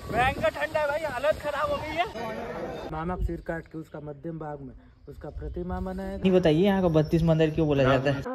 भयंकर ठंडा है भाई, हालत खराब हो गई है। मामा सिर काट के उसका मध्यम भाग में उसका प्रतिमा बनाया। नहीं बताइए यहाँ का 32 मंदिर क्यों बोला जाता है।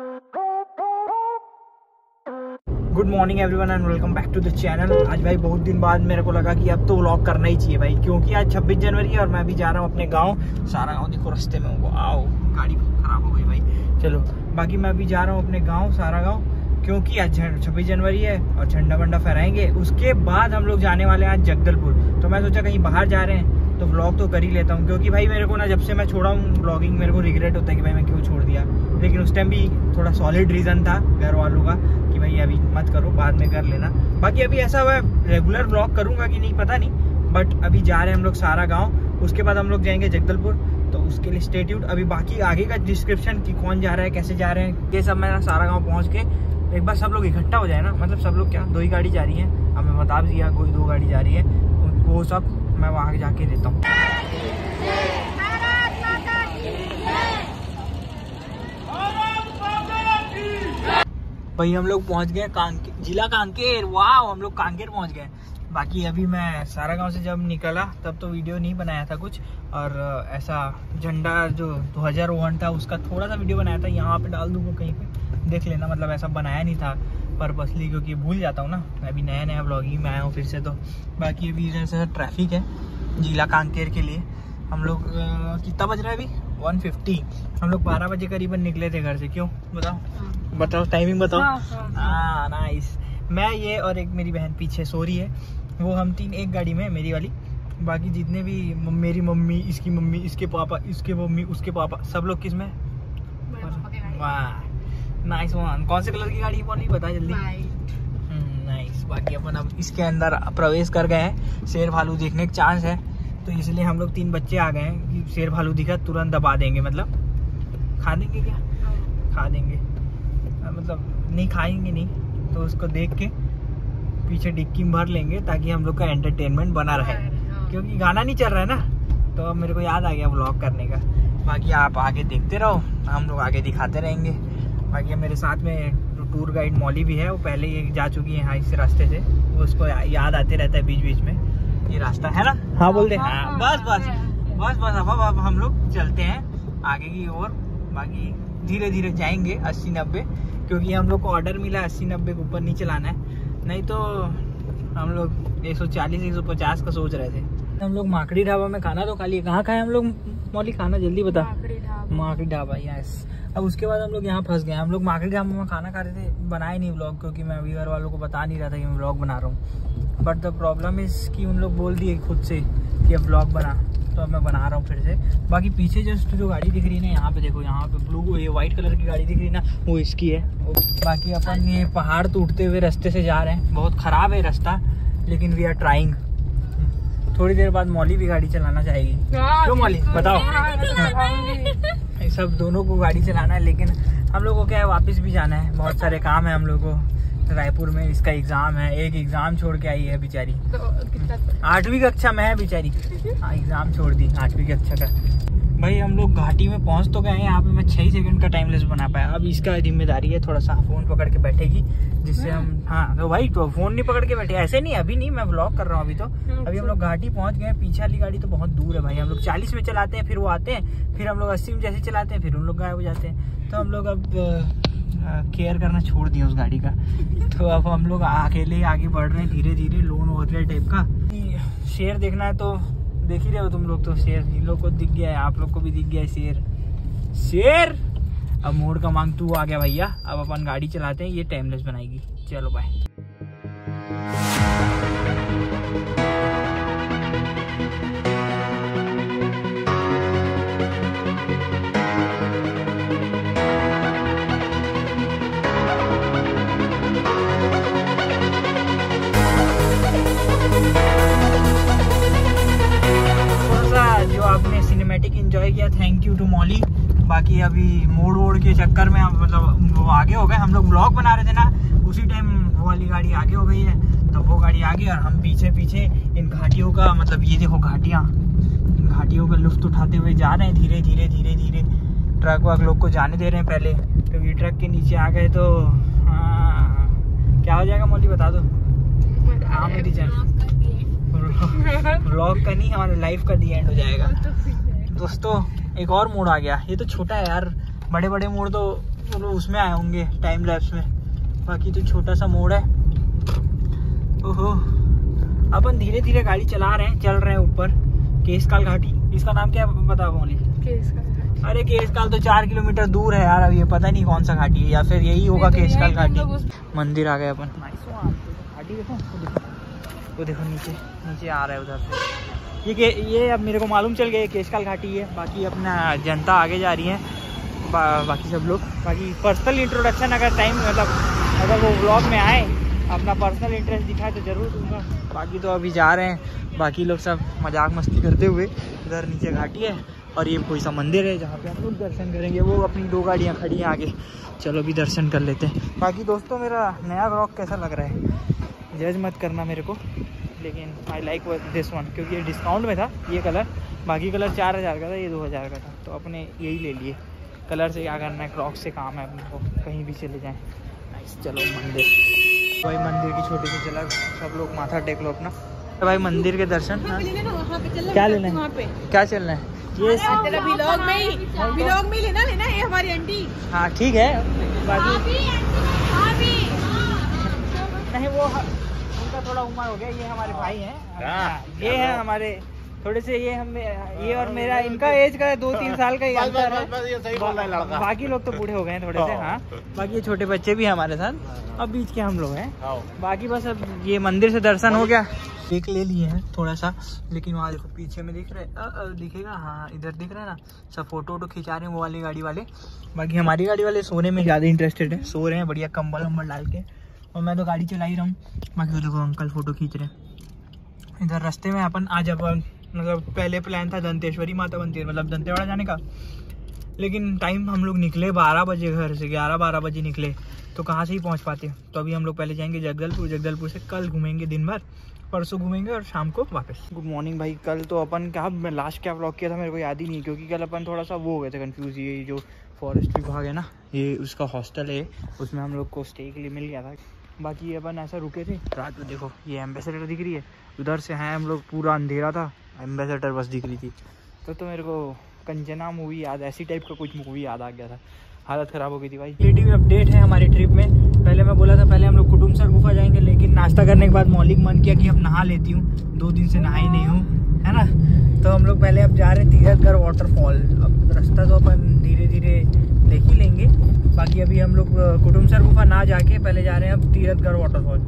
Good morning everyone and welcome back to the channel. आज भाई बहुत दिन बाद मेरे को लगा कि अब तो व्लॉग करना ही चाहिए भाई, क्योंकि आज 26 जनवरी है और मैं भी जा रहा हूँ अपने गांव। सारा गांव देखो रास्ते में होगा, आओ गाड़ी खराब हो गई भाई। चलो बाकी मैं भी जा रहा हूँ अपने गाँव, सारा गाँव, क्योंकि आज 26 जनवरी है और झंडा वंडा फहराएंगे। उसके बाद हम लोग जाने वाले हैं आज जगदलपुर। तो मैं सोचा कहीं बाहर जा रहे हैं तो व्लॉग तो कर ही लेता हूँ, क्योंकि भाई मेरे को ना जब से मैं छोड़ा हूँ व्लॉगिंग मेरे को रिग्रेट होता है कि भाई मैं क्यों छोड़ दिया। लेकिन उस टाइम भी थोड़ा सॉलिड रीज़न था घर वालों का कि भाई अभी मत करो, बाद में कर लेना। बाकी अभी ऐसा हुआ रेगुलर व्लॉग करूँगा कि नहीं पता नहीं, बट अभी जा रहे हैं हम लोग सारा गाँव। उसके बाद हम लोग जाएंगे जगदलपुर, तो उसके लिए स्टे ट्यून्ड। अभी बाकी आगे का डिस्क्रिप्शन कि कौन जा रहा है, कैसे जा रहे हैं, ये सब मैं सारा गाँव पहुँच के एक बार सब लोग इकट्ठा हो जाए ना, मतलब सब लोग क्या 2 ही गाड़ी जा रही है, हमें बता दिया कोई 2 गाड़ी जा रही है, वो सब मैं वहाँ जाके देता हूँ। भाई हम लोग पहुँच गए जिला कांकेर। वाह, हम लोग कांकेर पहुँच गए। बाकी अभी मैं सारा गांव से जब निकला तब तो वीडियो नहीं बनाया था कुछ, और ऐसा झंडा जो ध्वजारोहण था उसका थोड़ा सा वीडियो बनाया था, यहाँ पे डाल दूँगा कहीं पे देख लेना। मतलब ऐसा बनाया नहीं था पर्पसली, क्योंकि भूल जाता हूँ ना, मैं अभी नया व्लॉगिंग में आया हूँ फिर से। तो बाकी अभी इधर से ट्रैफिक है जिला कांकेर के लिए। हम लोग कितना बज रहा है अभी 1:50। हम लोग 12 बजे करीबन निकले थे घर से। क्यों बताओ टाइमिंग बताओ। हाँ नाइस। मैं ये और एक मेरी बहन पीछे सो रही है, वो हम 3 एक गाड़ी में, मेरी वाली। बाकी जितने भी मेरी मम्मी, इसकी मम्मी, इसके पापा, इसके मम्मी, उसके पापा, सब लोग किस में? वाह नाइस वन। कौन से कलर की गाड़ी है नहीं पता, जल्दी। नाइस। बाकी अपन अब इसके अंदर प्रवेश कर गए हैं। शेर भालू देखने का चांस है, तो इसलिए हम लोग 3 बच्चे आ गए हैं कि शेर भालू दिखा तुरंत दबा देंगे। मतलब खा देंगे क्या? खा देंगे, मतलब नहीं खाएंगे नहीं, तो उसको देख के पीछे डिक्की में भर लेंगे ताकि हम लोग का एंटरटेनमेंट बना रहे, क्योंकि गाना नहीं चल रहा है ना। तो अब मेरे को याद आ गया व्लॉग करने का। बाकी आप आगे देखते रहो, हम लोग आगे दिखाते रहेंगे। बाकी मेरे साथ में टूर गाइड मौली भी है, वो पहले ही जा चुकी है यहाँ इस रास्ते से, वो उसको याद आते रहता है बीच बीच में ये रास्ता है ना। हाँ बोल दे। हाँ बस अब हम लोग चलते हैं आगे की ओर। बाकी धीरे धीरे जाएंगे 80-90, क्योंकि हम लोग को ऑर्डर मिला 80-90 के ऊपर नहीं चलाना है, नहीं तो हम लोग 140-150 का सोच रहे थे। हम लोग माकड़ी ढाबा में खाना तो खा लिए। कहाँ खाए हम लोग मौली खाना, जल्दी बता। माकड़ी ढाबा, यस। अब उसके बाद हम लोग यहाँ फंस गए। हम लोग माकड़ी ढाबा में खाना खा रहे थे, बनाए नहीं व्लॉग, क्योंकि मैं अभी घर वालों को बता नहीं रहा था कि मैं व्लॉग बना रहा हूँ। बट द प्रॉब्लम इज कि उन लोग बोल दिए खुद से कि अब व्लॉग बना, तो अब मैं बना रहा हूँ फिर से। बाकी पीछे जस्ट जो गाड़ी दिख रही है ना, यहाँ पे देखो, यहाँ पे ब्लू ये व्हाइट कलर की गाड़ी दिख रही है ना, वो इसकी है। बाकी अपन ये पहाड़ टूटते हुए रास्ते से जा रहे हैं, बहुत खराब है रास्ता, लेकिन वी आर ट्राइंग। थोड़ी देर बाद मौली भी गाड़ी चलाना चाहेगी। क्यों मौली बताओ? सब दोनों को गाड़ी चलाना है, लेकिन हम लोग को क्या है, वापस भी जाना है, बहुत सारे काम है हम लोग को। रायपुर में इसका एग्जाम है, एक एग्जाम छोड़ के आई है बेचारी। 8वीं कक्षा में है बेचारी। हाँ एग्जाम छोड़ दी 8वीं कक्षा का। भाई हम लोग घाटी में पहुंच तो गए हैं। यहाँ पे मैं 6 सेकंड का टाइम लेस बना पाया। अब इसका जिम्मेदारी है, थोड़ा सा फोन पकड़ के बैठेगी, जिससे हम। हाँ तो भाई तो फोन नहीं पकड़ के बैठे, ऐसे नहीं, अभी नहीं, मैं व्लॉग कर रहा हूँ अभी। तो अभी हम लोग घाटी पहुंच गए। पीछे वाली गाड़ी तो बहुत दूर है भाई, हम लोग 40 में चलाते हैं, फिर वो आते हैं, फिर हम लोग 80 में जैसे चलाते हैं, फिर उन लोग गायब हो जाते हैं। तो हम लोग अब केयर करना छोड़ दिया उस गाड़ी का। तो अब हम लोग अकेले आगे बढ़ रहे हैं धीरे धीरे, लोन वगैरह टाइप का। शेर देखना है तो देख ही रहे हो तुम लोग, तो शेर इन लोग को दिख गया है, आप लोग को भी दिख गया है शेर। अब मोड़ का मांग तू आ गया भैया। अब अपन गाड़ी चलाते हैं, ये टाइमलेस बनाएगी। चलो बाय। जो आपने सिनेमैटिक एंजॉय किया, थैंक यू टू मौली। बाकी अभी मोड़ के चक्कर में मतलब वो आगे हो गए। हम लोग व्लॉग बना रहे थे ना, उसी टाइम वो वाली गाड़ी आगे हो गई है, तो वो गाड़ी आगे और हम पीछे पीछे इन घाटियों का, मतलब ये देखो घाटियाँ, इन घाटियों का लुत्फ उठाते हुए जा रहे हैं धीरे धीरे धीरे धीरे। ट्रक वाक लोग को जाने दे रहे हैं पहले, क्योंकि ट्रक के नीचे आ गए तो क्या हो जाएगा मौली बता दो। हाँ मेरी जान व्लॉग का नहीं, हमारे लाइफ का दी एंड हो जाएगा। दोस्तों एक और मोड़ आ गया, ये तो छोटा है यार, बड़े बड़े मोड़ तो चलो उसमें आए होंगे टाइम लैप्स में, बाकी तो छोटा सा मोड़ है। ओहो, अपन धीरे धीरे गाड़ी चला रहे हैं, चल रहे हैं ऊपर केशकाल घाटी। इसका नाम क्या बता मौली? केशकाल। अरे केशकाल तो 4 किलोमीटर दूर है यार, अब ये पता नहीं कौन सा घाटी है, या फिर यही होगा केशकाल घाटी। मंदिर आ गए अपन। घाटी देखो, वो देखो नीचे नीचे आ रहा है उधर से। ये अब मेरे को मालूम चल गया केशकाल घाटी है। बाकी अपना जनता आगे जा रही है, बाकी सब लोग। बाकी पर्सनल इंट्रोडक्शन अगर टाइम मतलब अगर वो व्लॉग में आए, अपना पर्सनल इंटरेस्ट दिखाए तो ज़रूर दूंगा। बाकी तो अभी जा रहे हैं, बाकी लोग सब मजाक मस्ती करते हुए। उधर नीचे घाटी है और ये कोई सा मंदिर है जहाँ पे हम लोग दर्शन करेंगे। वो अपनी 2 गाड़ियाँ खड़ी हैं आगे, चलो अभी दर्शन कर लेते हैं। बाकी दोस्तों मेरा नया व्लॉग कैसा लग रहा है जज मत करना मेरे को, लेकिन आई लाइक दिस वन क्योंकि ये डिस्काउंट में था ये कलर। बाकी कलर 4000 का था, ये 2000 का था, तो अपने यही ले लिए। कलर से क्या करना है, क्रॉक्स से काम है अपने को, कहीं भी चले जाएँ। नाइस, चलो मंदिर। भाई मंदिर की छोटी सी झलक, सब लोग माथा टेक लो अपना। तो भाई मंदिर के दर्शन। हाँ? क्या लेना है, क्या चलना है? ये तेरा व्लॉग में ही लेना ये हमारी आंटी। हाँ ठीक है, बाकी नहीं वो उनका थोड़ा उम्र हो गया, ये हमारे भाई हैं। ये है हमारे थोड़े से, ये और मेरा इनका एज का 2-3 साल का ही अंतर है। बाकी लोग तो बूढ़े हो गए हैं थोड़े से। हाँ बाकी ये छोटे बच्चे भी हैं हमारे साथ, अब बीच के हम लोग हैं। बाकी बस अब ये मंदिर से दर्शन हो गया, एक ले लिए हैं थोड़ा सा, लेकिन वहाँ देखो पीछे में दिख रहा है, दिखेगा हाँ इधर दिख रहा है ना, सब फोटो खिंचा रहे हैं वो वाली गाड़ी वाले। बाकी हमारी गाड़ी वाले सोने में ज़्यादा इंटरेस्टेड है, सो रहे हैं बढ़िया कंबल वम्बल डाल के, और मैं तो गाड़ी चला ही रहा हूँ। बाकी देखो अंकल फोटो खींच रहे हैं। इधर रास्ते में अपन आज मतलब पहले प्लान था दंतेश्वरी माता मंदिर मतलब दंतेवाड़ा जाने का, लेकिन टाइम हम लोग निकले 12 बजे, घर से 11-12 बजे निकले, तो कहाँ से ही पहुँच पाते। तो अभी हम लोग पहले जाएंगे जगदलपुर, जगदलपुर से कल घूमेंगे दिन भर, परसों घूमेंगे और शाम को वापस। गुड मॉर्निंग भाई। कल तो अपन क्या, मैं लास्ट क्या व्लॉग किया था मेरे को याद ही नहीं, क्योंकि कल अपन थोड़ा सा वो हो गए थे कंफ्यूज। ये जो फॉरेस्ट विभाग है ना, ये उसका हॉस्टल है, उसमें हम लोग को स्टे के लिए मिल गया था। बाकी अपन ऐसा रुके थे रात में, देखो ये एम्बेसडर दिख रही है, उधर से हैं हम लोग, पूरा अंधेरा था, एम्बेसडर बस दिख रही थी। तो मेरे को कंचना मूवी याद, ऐसी टाइप का कुछ मूवी याद आ गया था, हालत ख़राब हो गई थी भाई। रिलेटिव अपडेट है हमारी ट्रिप में। पहले मैं बोला था पहले हम लोग कुटुमसर गुफा जाएंगे, लेकिन नाश्ता करने के बाद मौलिक मन किया कि अब नहा लेती हूँ, 2 दिन से नहा ही नहीं हूँ, है ना। तो हम लोग पहले अब जा रहे हैं तीरथगढ़ वाटरफॉल। अब रास्ता तो अपन धीरे धीरे देख ही लेंगे। बाकी अभी हम लोग कुटुमसर गुफा ना जाके पहले जा रहे हैं अब तीरथगढ़ वाटरफॉल।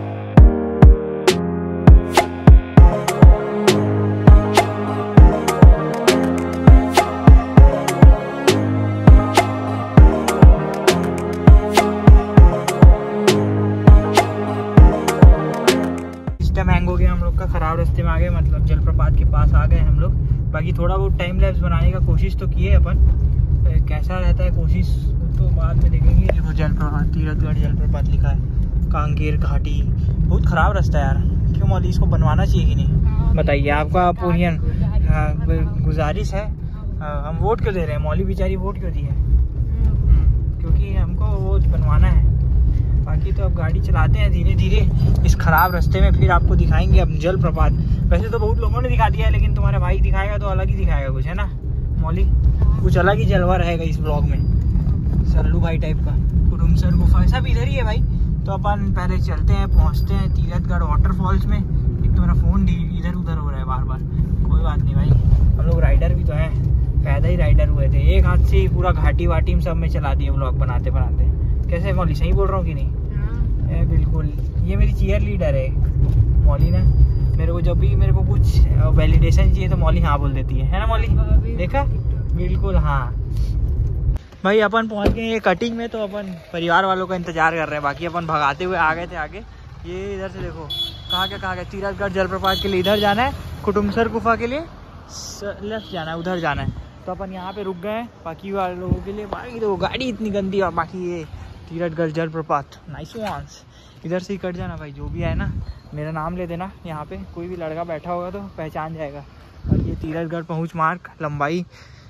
मैंगो के हम लोग का खराब रास्ते में आ गए, मतलब जलप्रपात के पास आ गए हम लोग। बाकी थोड़ा बहुत टाइम लैप्स बनाने का कोशिश तो किए अपन, कैसा रहता है कोशिश तो बाद में देखेंगे। देखो जलप्रपात, तीरथगढ़ जलप्रपात लिखा है, कांकेर घाटी। बहुत ख़राब रास्ता है यार, क्यों मौली इसको बनवाना चाहिए कि नहीं, बताइए आपका ओपिनियन। गुजारिश है, हम वोट क्यों दे रहे हैं, मौली बेचारी वोट क्यों दी है, क्योंकि हमको वो बनवाना है। बाकी तो अब गाड़ी चलाते हैं धीरे धीरे इस खराब रास्ते में, फिर आपको दिखाएंगे अब जलप्रपात। वैसे तो बहुत लोगों ने दिखा दिया है, लेकिन तुम्हारा भाई दिखाएगा तो अलग ही दिखाएगा कुछ, है ना मौली, कुछ अलग ही जलवा रहेगा इस ब्लॉग में, सल्लू भाई टाइप का। कुटुमसर गुफा सब इधर ही है भाई। तो अपन पहले चलते हैं, पहुंचते हैं तीरथगढ़ वाटरफॉल्स में। एक तो मेरा फ़ोन इधर उधर हो रहा है बार बार, कोई बात नहीं भाई, हम लोग राइडर भी तो हैं, पैदा ही राइडर हुए थे, एक हाथ से ही पूरा घाटी वाटी में सब में चला दिए ब्लॉग बनाते बनाते। कैसे मौली, सही बोल रहा हूँ कि नहीं? बिल्कुल, ये मेरी चीयर लीडर है मौली ना। मेरे को जब भी मेरे को कुछ वैलिडेशन चाहिए तो मौली हाँ बोल देती है ना मौली, देखा बिल्कुल हाँ। भाई अपन पहुंच गए ये कटिंग में, तो अपन परिवार वालों का इंतजार कर रहे हैं। बाकी अपन भगाते हुए आ गए थे आगे। ये इधर से देखो कहाँ क्या तीरथगढ़ जलप्रपात के लिए इधर जाना है, कुटुमसर गुफा के लिए लेफ्ट जाना है, उधर जाना है। तो अपन यहाँ पे रुक गए हैं बाकी वाले लोगों के लिए। बाकी तो गाड़ी इतनी गंदी, और बाकी ये तीरथगढ़ जलप्रपात नाइस वांस। इधर से ही कट जाना भाई, जो भी है ना मेरा नाम ले देना, यहाँ पे कोई भी लड़का बैठा होगा तो पहचान जाएगा। और ये तीरथगढ़ पहुँच मार्ग लंबाई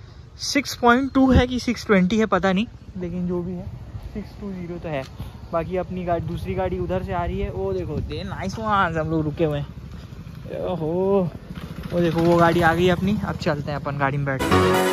6.2 है कि 620 है पता नहीं, लेकिन जो भी है 620 तो है। बाकी अपनी गाड़ी, दूसरी गाड़ी उधर से आ रही है, वो देखो दे नाइस वांस। हम लोग रुके हुए हैं, ओहो वो देखो वो गाड़ी आ गई अपनी। अब चलते हैं अपन गाड़ी में बैठ के।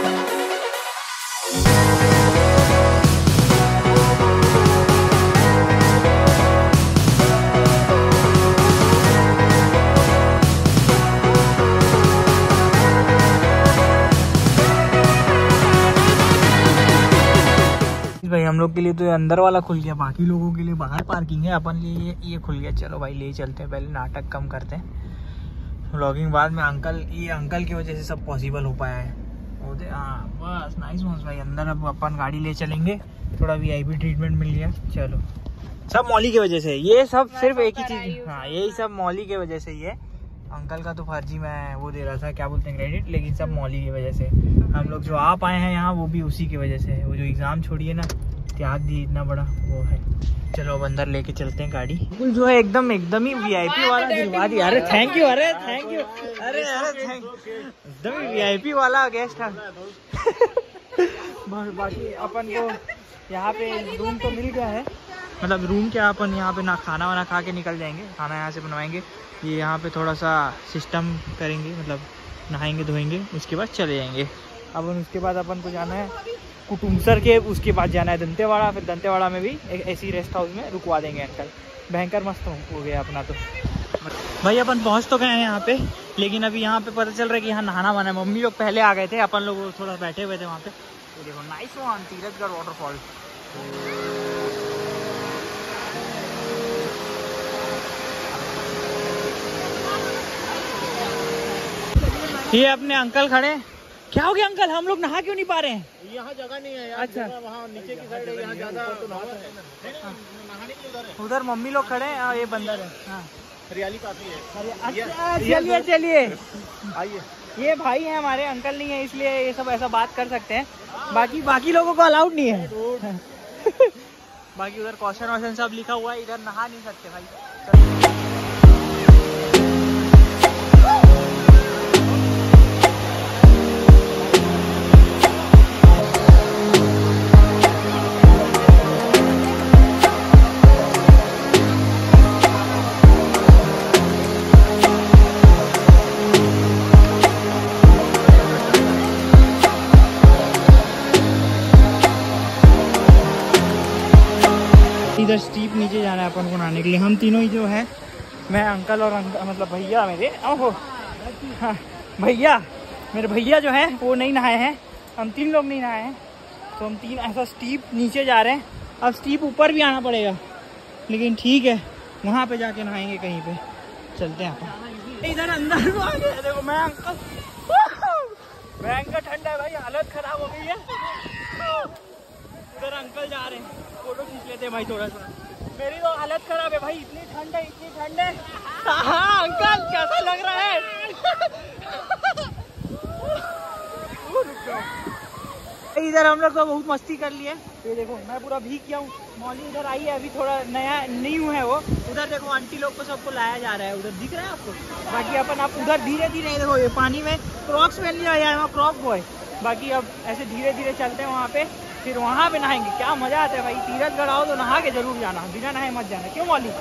भाई हम लोग के लिए तो ये अंदर वाला खुल गया, बाकी लोगों के लिए बाहर पार्किंग है, अपन लिए ये खुल गया। चलो भाई ले चलते हैं, पहले नाटक कम करते हैं, व्लॉगिंग बाद में। ये अंकल की वजह से सब पॉसिबल हो पाया है। हाँ बस नाइस वंस भाई। अंदर अब अपन गाड़ी ले चलेंगे, थोड़ा VIP ट्रीटमेंट मिल गया। चलो सब मौली की वजह से, ये सब सिर्फ एक ही चीज, हाँ यही सब मौली की वजह से ही है। अंकल का तो फर्जी मैं वो दे रहा था, क्या बोलते हैं, क्रेडिट, लेकिन सब मौली की वजह से। हम लोग जो आ पाए हैं यहाँ वो भी उसी की वजह से है। वो जो एग्जाम छोड़िए ना, त्याग दी इतना बड़ा, वो है। चलो अब अंदर लेके चलते हैं गाड़ी। बिल्कुल जो है एकदम ही VIP वाला दिलवा दिया। अरे थैंक यू, अरे थैंक यू, अरे थैंक, एकदम ही VIP वाला गेस्ट है। बाकी अपन को यहाँ पे रूम तो मिल गया है, मतलब रूम क्या, अपन यहाँ पे ना खाना वाना खा के निकल जाएंगे, खाना यहाँ से बनवाएंगे। ये यहाँ पे थोड़ा सा सिस्टम करेंगे, मतलब नहाएंगे धोएंगे, उसके बाद चले जाएंगे। अब उसके बाद अपन को जाना है कुटुमसर के, उसके बाद जाना है दंतेवाड़ा, फिर दंतेवाड़ा में भी एक ऐसी रेस्ट हाउस में रुकवा देंगे अंकल। भयंकर मस्त हो गया अपना तो। भाई अपन पहुँच तो गए हैं यहाँ पे, लेकिन अभी यहाँ पे पता चल रहा है कि यहाँ नहाना वाना है। मम्मी लोग पहले आ गए थे, अपन लोग थोड़ा बैठे हुए थे वहाँ पे। तो देखो नाइस वन, तीरथगढ़ वाटरफॉल। ये अपने अंकल खड़े। क्या हो गया अंकल, हम लोग नहा क्यों नहीं पा रहे हैं? यहाँ जगह नहीं है यार। अच्छा, वहाँ नीचे की साइड है, यहाँ ज्यादा नहाने की उधर है। उधर मम्मी लोग खड़े हैं और ये बंदर है। हाँ हरियाली काफी है। अच्छा चलिए चलिए आइए। ये भाई हैं हमारे, अंकल नहीं है, इसलिए ये सब ऐसा बात कर सकते हैं। बाकी लोगों को अलाउड नहीं है। बाकी उधर कॉशन वॉशन सब लिखा हुआ है, इधर नहा नहीं सकते भाई। इधर स्टीप नीचे जाना है अपन को नहाने के लिए। हम तीनों ही जो है, मैं अंकल और मतलब भैया मेरे, ओहो हाँ भैया, मेरे भैया जो है वो नहीं नहाए हैं। हम 3 लोग नहीं नहाए हैं, तो हम 3 ऐसा स्टीप नीचे जा रहे हैं। अब स्टीप ऊपर भी आना पड़ेगा, लेकिन ठीक है वहाँ पे जाके नहाएंगे कहीं पे। चलते हैं अपन इधर अंदर को आ गए। देखो मैं अंकल, भयंकर ठंडा है भाई, हालत खराब हो गई है। उधर अंकल जा रहे हैं, फोटो खींच लेते हैं भाई थोड़ा सा। मेरी तो हालत खराब है भाई, इतनी ठंड है, इतनी ठंड है। हाँ अंकल कैसा लग रहा है? इधर हम लोग तो बहुत मस्ती कर लिए। ये देखो मैं पूरा भीग गया हूँ। मौली इधर आई है, अभी थोड़ा नया न्यू है वो। उधर देखो आंटी लोग को सबको लाया जा रहा है, उधर दिख रहा है आपको। बाकी अपन आप उधर धीरे धीरे देखो, ये पानी में क्रॉक्स पहन लिया यार, वहाँ क्रॉक बॉय। बाकी अब ऐसे धीरे धीरे चलते हैं वहाँ पे, फिर वहाँ पे नहाएंगे। क्या मजा आता है भाई, तीरथगढ़ आओ तो नहा के जरूर जाना, बिना नहाए मत जाना। क्यों मौली?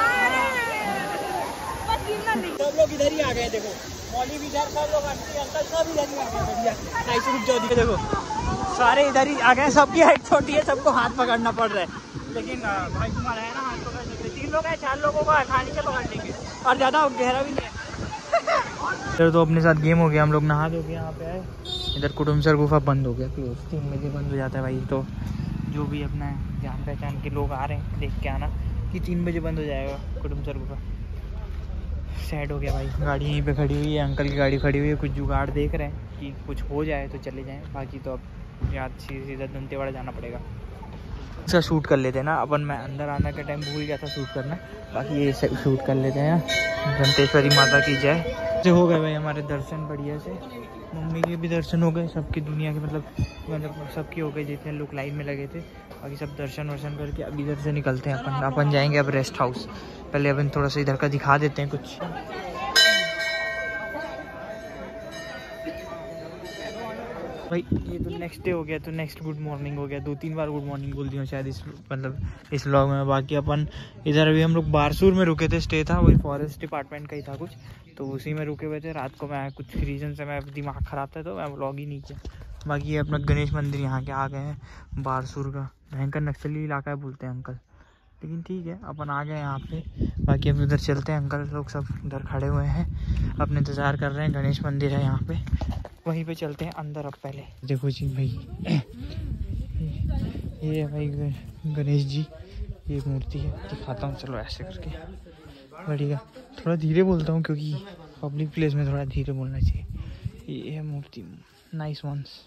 सब लोग इधर ही आ गए, देखो मौली भी इधर, सब लोग आंटी अंकल सब इधर ही आ गए। बढ़िया नाइस। रुक जाओ, देखो सारे इधर ही आ गए। सबकी हाइट छोटी है, सबको हाथ पकड़ना पड़ रहा है, लेकिन भाई तुम्हारा है ना हाथ पकड़ने के लिए। 3 लोग हैं, 4 लोगों को आसानी से पकड़ लेंगे, और ज़्यादा गहरा भी नहीं है। इधर तो अपने साथ गेम हो गया, हम लोग नहा धो के यहाँ पे आए। इधर कुटुमसर गुफा बंद हो गया, क्लोज 3 बजे बंद हो जाता है भाई। तो जो भी अपना जान पहचान के लोग आ रहे हैं, देख के आना कि 3 बजे बंद हो जाएगा कुटुमसर गुफा। सैड हो गया भाई। गाड़ी यहीं पे खड़ी हुई है, अंकल की गाड़ी खड़ी हुई है। कुछ जुगाड़ देख रहे हैं कि कुछ हो जाए तो चले जाएं, बाकी तो अब याद सीधा दंतेवाड़ा जाना पड़ेगा। इसका शूट कर लेते हैं ना अपन। मैं अंदर आने के टाइम भूल गया था शूट करना, बाकी ये शूट कर लेते हैं। दंतेश्वरी माता की जय। से हो गए भाई हमारे दर्शन बढ़िया से, मम्मी के भी दर्शन हो गए, सबकी दुनिया के मतलब सबके हो गए जितने लोग लाइन में लगे थे। बाकी सब दर्शन वर्शन करके अब इधर से निकलते हैं अपन जाएंगे अब रेस्ट हाउस। पहले अपन थोड़ा सा इधर का दिखा देते हैं कुछ। भाई ये तो नेक्स्ट डे हो गया, तो नेक्स्ट गुड मॉर्निंग हो गया। 2-3 बार गुड मॉर्निंग बोल दी हूँ शायद इस इस व्लॉग में। बाकी अपन इधर अभी हम लोग बारसूर में रुके थे, स्टे था वही फॉरेस्ट डिपार्टमेंट का ही था कुछ, तो उसी में रुके हुए थे। रात को मैं कुछ रीज़न से मैं दिमाग ख़राब था तो मैं व्लॉग ही नहीं किया। बाकी ये अपना गणेश मंदिर यहाँ के आ गए हैं, बारसूर का भयंकर नक्सली इलाका है बोलते हैं अंकल, लेकिन ठीक है अपन आ गए यहाँ पे। बाकी अभी उधर चलते हैं, अंकल लोग सब उधर खड़े हुए हैं अपने इंतज़ार कर रहे हैं। गणेश मंदिर है यहाँ पे, वहीं पे चलते हैं अंदर। अब पहले देखो जी भाई, ये है भाई गणेश जी, ये मूर्ति है, दिखाता हूँ चलो ऐसे करके। बढ़िया, थोड़ा धीरे बोलता हूँ क्योंकि पब्लिक प्लेस में थोड़ा धीरे बोलना चाहिए। ये है मूर्ति, नाइस वंस।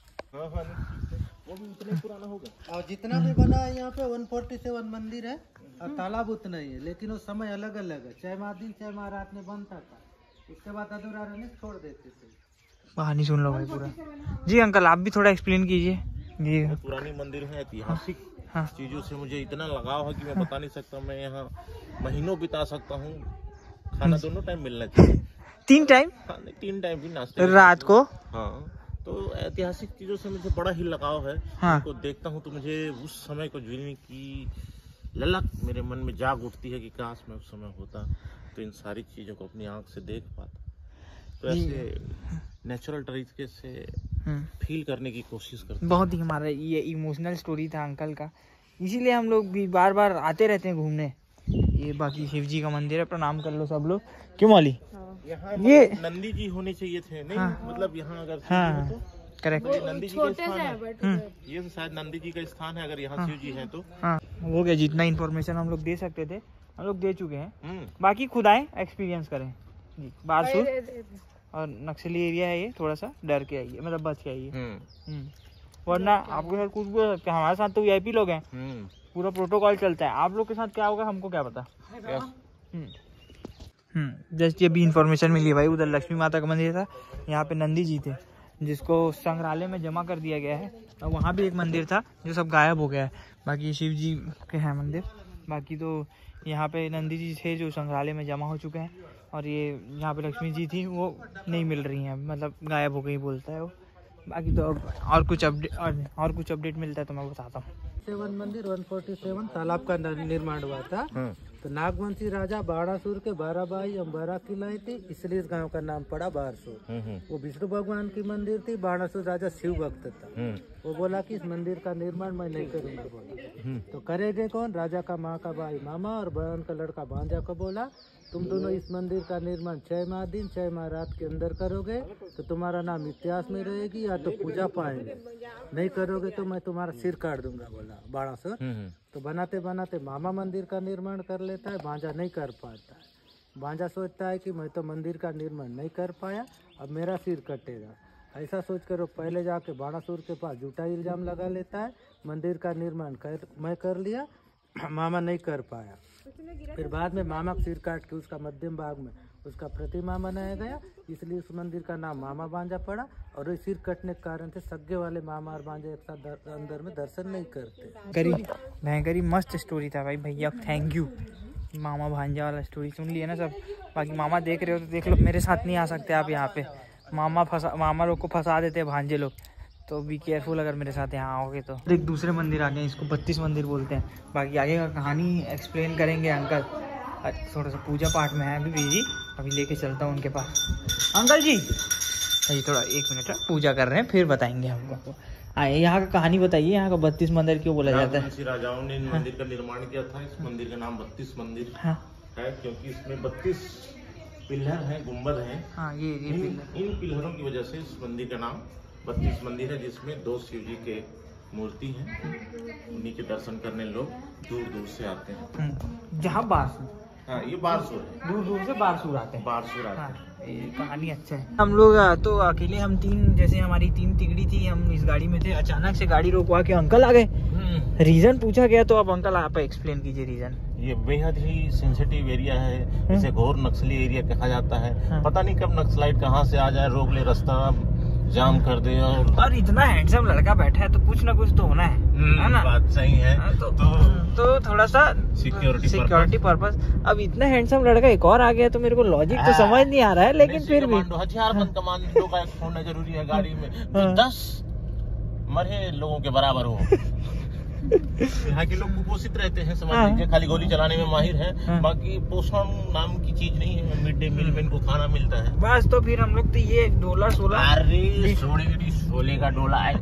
वो भी उतना पुराना होगा। और जितना भी बना है यहाँ पे 147 मंदिर है और तालाब उतना ही है, लेकिन वो समय अलग अलग है। 6 माह दिन 6 माह रात में बनता था, उसके बाद अधूरा रहने छोड़ देते थे। कहानी सुन लो भाई पूरा। जी अंकल आप भी थोड़ा एक्सप्लेन कीजिए। जी पुरानी मंदिर है, ऐतिहासिक चीजों से मुझे इतना लगाव है कि मैं बता नहीं सकता। मैं यहाँ महीनों बिता सकता हूँ। खाना दोनों टाइम मिलना चाहिए। 3 टाइम? हाँ, 3 टाइम भी नाश्ते रात को। हाँ, तो ऐतिहासिक चीजों से मुझे बड़ा ही लगाव है। हाँ। उनको देखता हूँ तो मुझे उस समय को जीने की ललक मेरे मन में जाग उठती है कि काश मैं उस समय होता तो इन सारी चीजों को अपनी आंख से देख पाता। तो ऐसे नेचुरल तरीके से फील करने की कोशिश करते। बहुत ही हमारा ये इमोशनल स्टोरी था अंकल का, इसीलिए हम लोग भी बार बार आते रहते हैं घूमने। ये बाकी शिव जी का मंदिर है, प्रणाम कर लो सब लोग। क्यों मौली? यहाँ ये नंदी जी होने चाहिए थे नहीं? हाँ। मतलब यहाँ अगर हाँ तो करेक्ट, नंदी जी का स्थान है। ये तो शायद नंदी जी का स्थान है, अगर यहाँ शिव जी हैं तो। हाँ हो गया, जितना इन्फॉर्मेशन हम लोग दे सकते थे हम लोग दे चुके हैं। बाकी खुद आए एक्सपीरियंस करें जी। बारसूर और नक्सली एरिया है, ये थोड़ा सा डर के आइए, मतलब बच के आइए, वरना आपके साथ कुछ भी हो सकता है। हमारे साथ तो वीआईपी लोग हैं, पूरा प्रोटोकॉल चलता है। आप लोग के साथ क्या होगा हमको क्या पता। जस्ट ये भी इन्फॉर्मेशन मिली भाई। उधर लक्ष्मी माता का मंदिर था, यहाँ पे नंदी जी थे जिसको संग्रहालय में जमा कर दिया गया है, और वहाँ भी एक मंदिर था जो सब गायब हो गया है। बाकी शिव जी के हैं मंदिर, बाकी तो यहाँ पे नंदी जी थे जो संग्रहालय में जमा हो चुके हैं, और ये यहाँ पे लक्ष्मी जी थी वो नहीं मिल रही हैं, मतलब गायब हो गई बोलता है वो। बाकी तो अब और कुछ अपडेट मिलता है तो मैं बताता हूँ। 7 मंदिर 147 तालाब का निर्माण हुआ था। तो नागवंशी राजा बाणासुर के 12 भाई अम्बारा खिलाई थी, इसलिए इस गांव का नाम पड़ा बारसूर। वो विष्णु भगवान की मंदिर थी। बाणासुर राजा शिव भक्त था। वो बोला कि इस मंदिर का निर्माण मैं नहीं करूंगा बोला। तो करेंगे कौन? राजा का माँ का भाई मामा और बहन का लड़का भांजा को बोला तुम दोनों इस मंदिर का निर्माण 6 माह दिन 6 माह रात के अंदर करोगे तो तुम्हारा नाम इतिहास में रहेगी, या तो पूजा पाएंगे। नहीं करोगे तो मैं तुम्हारा सिर काट दूंगा बोला बाणासुर। तो बनाते बनाते मामा मंदिर का निर्माण कर लेता है, भांजा नहीं कर पाता है। भांजा सोचता है कि मैं तो मंदिर का निर्माण नहीं कर पाया, अब मेरा सिर कटेगा। ऐसा सोच कर वो पहले जाके बाणासुर के पास झूठा इल्जाम लगा लेता है, मंदिर का निर्माण मैं कर लिया, मामा नहीं कर पाया। फिर बाद में मामा का सिर काट के उसका मध्यम भाग में उसका प्रतिमा बनाया गया, इसलिए उस मंदिर का नाम मामा भांजा पड़ा। और इस सिर कटने के कारण से सगे वाले मामा और भांजा एक साथ अंदर में दर्शन नहीं करते। भयंकरी मस्त स्टोरी था भाई, भैया थैंक यू। मामा भांजा वाला स्टोरी सुन लिया ना सब। बाकी मामा देख रहे हो तो देख लो, मेरे साथ नहीं आ सकते आप यहाँ पे। मामा लोग को फंसा देते हैं भांजे लोग, तो बी केयरफुल अगर मेरे साथ यहाँ आओगे तो। एक दूसरे मंदिर आ गए, इसको 32 मंदिर बोलते हैं। बाकी आगे का कहानी एक्सप्लेन करेंगे अंकल। थोड़ा सा पूजा पाठ में है अभी बिजी, अभी लेके चलता हूँ उनके पास। अंकल जी अभी थोड़ा 1 मिनट पूजा कर रहे हैं, फिर बताएंगे हमको। आए यहाँ का कहानी बताइए, यहाँ का 32 मंदिर क्यों बोला जाता है? राजाओं ने मंदिर का निर्माण किया था। इस मंदिर का नाम 32 मंदिर है क्योंकि इसमें 32 पिलर हैं, गुम्बद हैं। हाँ, ये इन पिलरों की वजह से इस मंदिर का नाम 32 मंदिर है, जिसमें 2 शिव जी के मूर्ति हैं। उन्हीं के दर्शन करने लोग दूर दूर से आते हैं। जहाँ बारसूर, हाँ ये बारसूर है, दूर दूर से बारसूर आते हैं। बारसूर आते हैं। ये कहानी अच्छा है। हम लोग तो अकेले, हम 3 जैसे हमारी 3 तिगड़ी थी, हम इस गाड़ी में थे। अचानक से गाड़ी रोकवा के अंकल आ गए। रीजन पूछा गया तो अब अंकल आप एक्सप्लेन कीजिए रीजन। ये बेहद ही सेंसिटिव एरिया है, इसे घोर नक्सली एरिया कहा जाता है। पता नहीं कब नक्सलाइट कहाँ से आ जाए, रोक ले रास्ता। जाम कर दे। और इतना हैंडसम लड़का बैठा है तो कुछ ना कुछ तो होना है ना? बात सही है। तो थोड़ा सा सिक्योरिटी पर्पस। अब इतना हैंडसम लड़का एक और आ गया तो मेरे को लॉजिक तो समझ नहीं आ रहा है, लेकिन फिर भी हथियारबंद कमांडो का एक होना जरूरी है गाड़ी में, तो 10 मरे लोगों के बराबर हो। यहाँ के लोग कुपोषित रहते हैं, समझ लीजिए, खाली गोली चलाने में माहिर हैं, बाकी पोषण नाम की चीज नहीं है। मिड डे मील में इनको खाना मिलता है बस। तो फिर हम लोग तो ये डोला सोला, अरे छोले का डोला है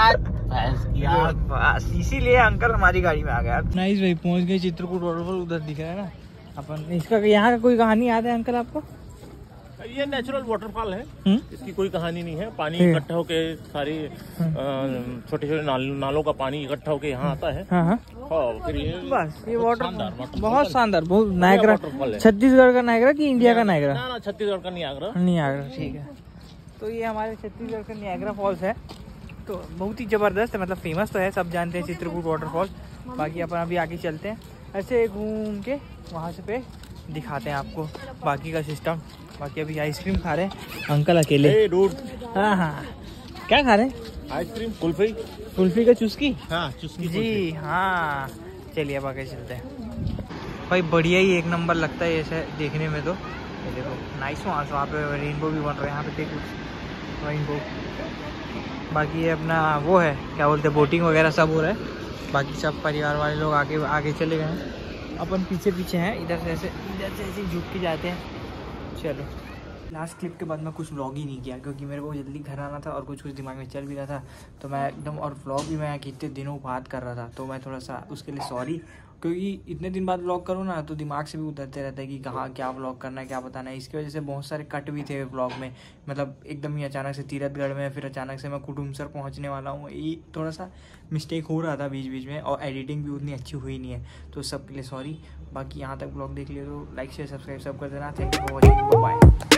बस, इसीलिए अंकल हमारी गाड़ी में आ गया। नाइस भाई, पहुंच गए चित्रकूट वाटरफॉल। उधर दिख रहा है ना अपन। इसका यहाँ का कोई कहानी याद है अंकल आपको? ये नेचुरल वाटरफॉल है, इसकी कोई कहानी नहीं है। पानी इकट्ठा होके सारी छोटे छोटे नालों का पानी इकट्ठा होके यहाँ आता है। फिर ये बस ये वाटर बहुत शानदार, बहुत नायग्रा। छत्तीसगढ़ का नायग्रा कि इंडिया का नायग्रा? ना, छत्तीसगढ़ का नियाग्रा। ठीक है। तो ये हमारे छत्तीसगढ़ का नियाग्रा फॉल्स है, तो बहुत ही जबरदस्त है, मतलब फेमस तो है, सब जानते हैं चित्रकूट वाटरफॉल। बाकी अपन अभी आगे चलते हैं, ऐसे घूम के वहाँ से पे दिखाते हैं आपको बाकी का सिस्टम। बाकी अभी आइसक्रीम खा रहे हैं अंकल अकेले। हाँ, क्या खा रहे हैं? आइसक्रीम, कुल्फी का चुस्की। हाँ, चुस्की जी हाँ। चलिए अब आगे चलते हैं भाई। बढ़िया ही एक नंबर लगता है ऐसे देखने में। तो ये देखो नाइस, वहाँ पे रेनबो भी बन रहा है, यहाँ पे देखो रेनबो। बाकी ये अपना वो है, क्या बोलते हैं, बोटिंग वगैरह सब हो रहा है। बाकी सब परिवार वाले लोग आगे चले गए हैं, अपन पीछे हैं। इधर से ऐसे झुक के जाते हैं। चलो, लास्ट क्लिप के बाद मैं कुछ व्लॉग ही नहीं किया, क्योंकि मेरे को जल्दी घर आना था और कुछ दिमाग में चल भी रहा था, तो मैं एकदम, और व्लॉग भी मैं कितने दिनों बाद कर रहा था, तो मैं थोड़ा सा उसके लिए सॉरी। क्योंकि इतने दिन बाद व्लॉग करूँ ना तो दिमाग से भी उतरते रहता है कि कहाँ क्या व्लॉग करना है, क्या बताना है। इसकी वजह से बहुत सारे कट भी थे व्लॉग में, मतलब एकदम ही अचानक से तीरथगढ़ में, फिर अचानक से मैं कुटुमसर पहुँचने वाला हूँ। ये थोड़ा सा मिस्टेक हो रहा था बीच में, और एडिटिंग भी उतनी अच्छी हुई नहीं है, तो सब के लिए सॉरी। बाकी यहाँ तक व्लॉग देख लिया तो लाइक शेयर सब्सक्राइब सब कर देना। Thank you for watching, bye.